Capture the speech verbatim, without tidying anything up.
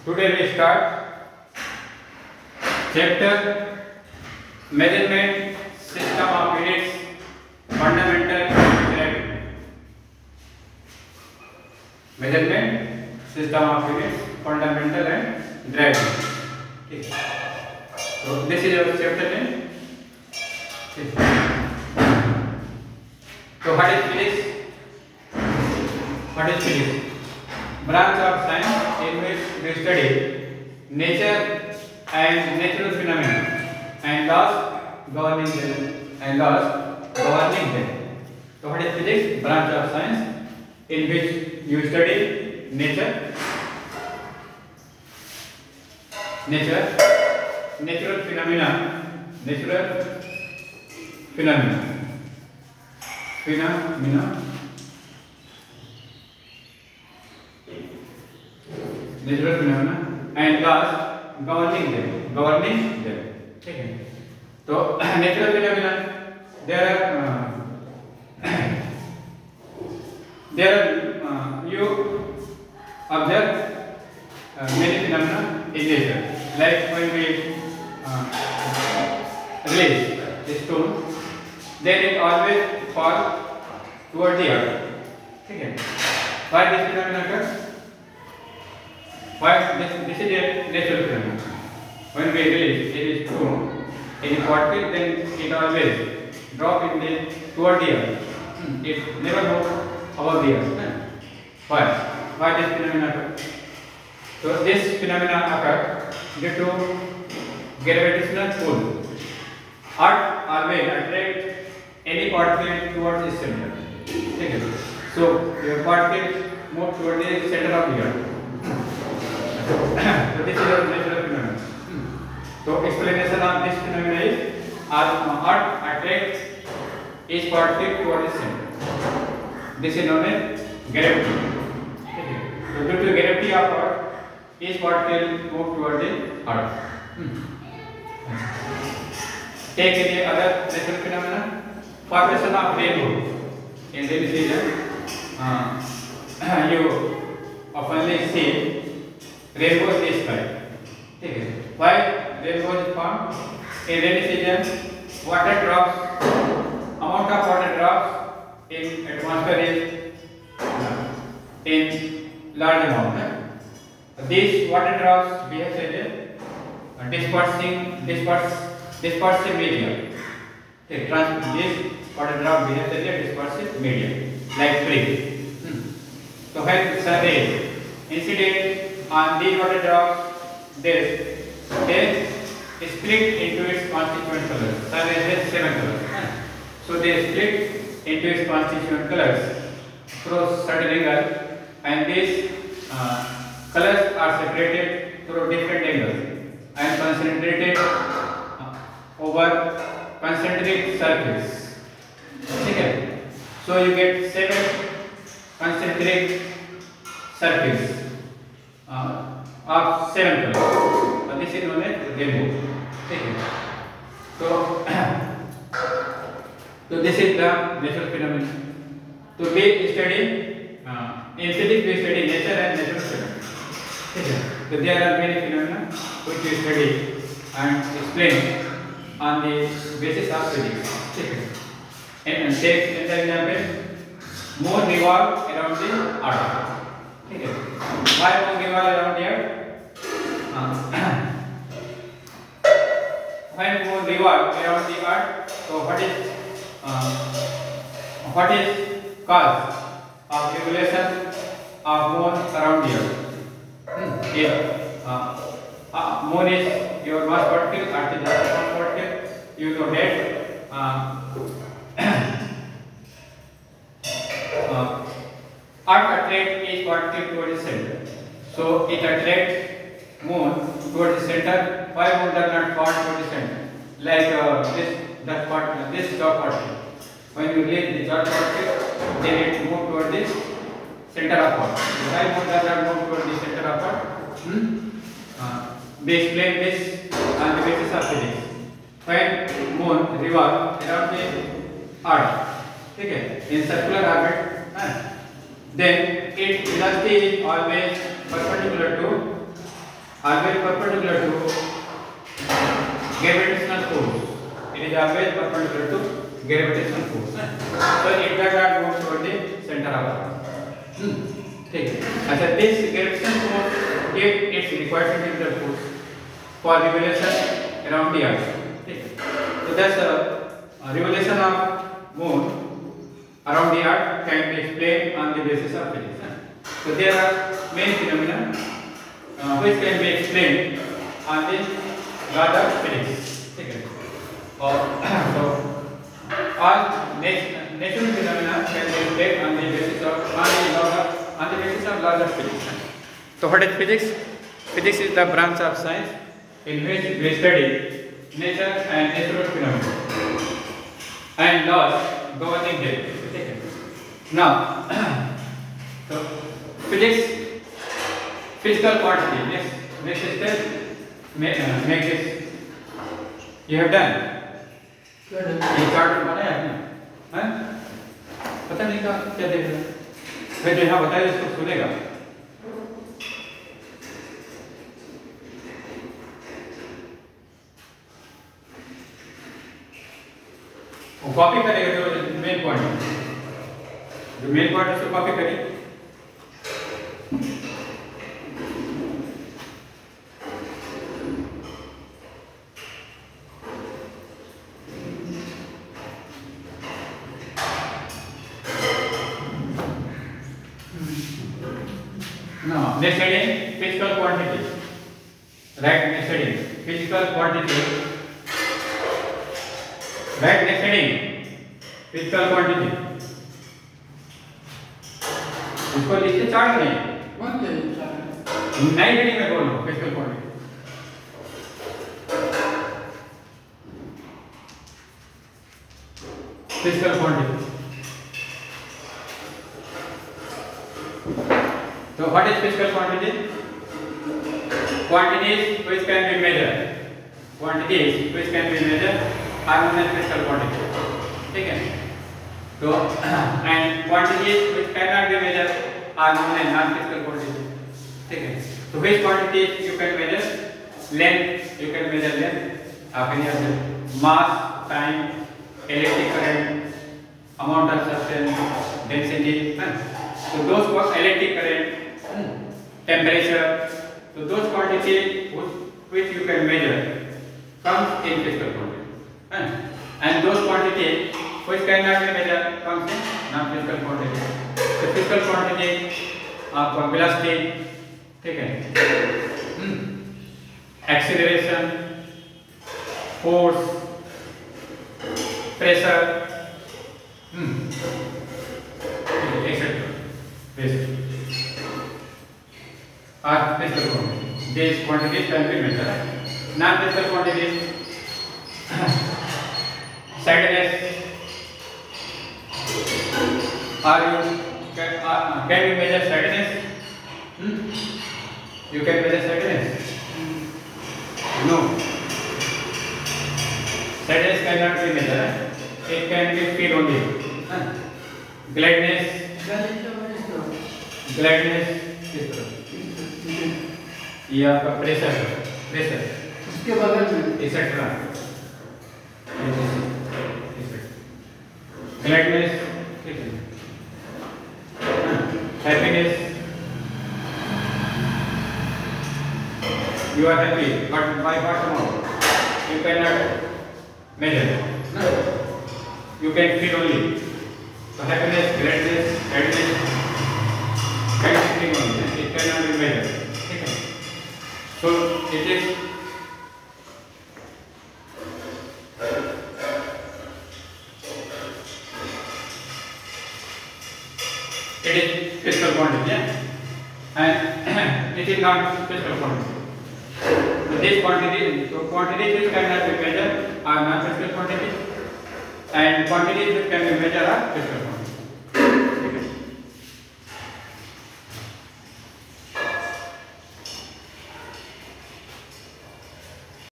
Today we start chapter measurement system of units fundamental gravity. Measurement system of units fundamental and gravity. Okay. So this is our chapter name. Okay. So what is physics? What is physics? Branch of science in which we study nature and natural phenomena and laws governing them and laws governing them. So what is physics? Branch of science in which you study nature, nature, natural phenomena, natural phenomena, phenomena. Natural phenomena and laws governing them, governing them. Okay. So natural phenomena, there are uh, there are uh, you observe uh, many phenomena in nature. Like when we uh, release a stone, then it always falls toward the earth. Okay. Why this phenomena occurs? Why this, this is a natural phenomenon. When we release a stone in a particle, then it always drop in the toward the earth. It never moves above the earth. Why? Why this phenomenon occurs? So this phenomenon occurs due to gravitational pull. Earth always attracts any particle towards its center. Okay. So your particle moves toward the center of the earth. So this is a natural phenomenon. So explanation of this phenomenon is Earth attracts each particle toward the center. This is known as gravity. Okay. So due to gravity of Earth, each particle moves toward the Earth. Take any other natural phenomenon. Formation of rainbow. In rainy season, uh, you often see rainbow in the sky. Okay. Why rainbow is formed? In rainy season, water drops, amount of water drops in atmosphere is uh, in large amount. Eh? These water drops behave as a dispersing, disperse, dispersive medium. Okay. Trans this water drop behaves as a dispersive medium, like spring. Hmm. So when sun rays incident on these water drops, they, they split into its constituent colors. Sun has seven colors. So they split into its constituent colors through certain angle, and these uh, colors are separated through different angles and concentrated uh, over concentric circles. Okay. So you get seven concentric circles Uh, of seven colors. Uh, this is known as rainbow. Okay. So, so this is the natural phenomenon. So we study uh, in physics we study nature and natural phenomena. Okay. So there are many phenomena which we study and explain on the basis of physics. Okay. And, and take an example: moon revolve around the earth. Okay. Why moon revolve around the earth? Uh, when moon revolve around the earth, so what is uh, what is cause of revolution of moon around the earth? Hmm. Here, uh, uh, moon is your mass particle, earth is the mass particle. You know that. Uh, uh, Earth attracts each particle towards the center. So it attracts moon towards the center. Why moon does not fall towards the center? Like uh, this that part, uh, this dot particle. When you release the dot particle, then it moves towards the center of Earth. Why moon does not move towards the center of Earth? Hmm? Uh, we explain this on the basis of physics. When moon revolves around the Earth, okay, in circular orbit. Uh, then its velocity is always perpendicular to always perpendicular to gravitational force. It is always perpendicular to gravitational force. So it does not move toward the center of earth. ठीक है. अच्छा, this gravitational force if it's required centrifugal force for revolution around the earth. ठीक है. So that's a, a revolution of moon around the earth can be explained on the basis of physics. So there are many phenomena uh, which can be explained on the law of physics. ठीक है. और so all natural phenomena can be explained on the basis of on the law of on the basis of laws of physics. So what is physics? Physics is the branch of science in which we study nature and natural phenomena and laws governing them. Now, so physics, physical quantity. Next, next step, make, uh, make this. You have done. ये chart बनाया आपने, हैं? पता नहीं क्या क्या देख रहे हैं? मैं जो यहाँ बताया इसको सुनेगा। वो कॉपी करेगा जो मेन पॉइंट, जो मेन पॉइंट उसको कॉपी करिए। Now, next heading, physical quantity. Right, next heading, physical quantity. Right, next heading, physical quantity. इसको लिखिए चार्ट में। कौन से चार्ट? नई हेडिंग में बोलो, physical quantity. Physical quantity. So what is physical quantity? Quantities which can be measured. Quantities which can be measured are known as physical quantity. ठीक है? So and quantities which cannot be measured are known as non-physical quantity. ठीक है? So which quantities you can measure? Length, you can measure length. आप यहाँ से mass, time, electric current, amount of substance, density. So those for electric current, temperature, so those quantities which you can measure comes in physical quantity, and those quantities which cannot be measured comes in non-physical quantity. So physical quantity आपका velocity, ठीक है, acceleration, force, pressure, et cetera. Basically. Are physical quantities. These quantities can be measured. Non-physical quantities, sadness, are you can, are, can you measure sadness? Hmm? You can measure sadness? No. Sadness cannot be measured. It can be feel only. Huh? Gladness, gladness. ये आपका pressure pressure उसके बगल में etcetera gladness, ठीक है, happiness, you are happy but by what amount you cannot measure, no? You can feel only. So happiness, gladness, sadness can be only, it cannot be measured. So it is it is physical quantity, yeah? And it is not physical quantity. So this quantity, so quantities which cannot be measured are non physical quantity, and quantities which can be measured are physical quantity.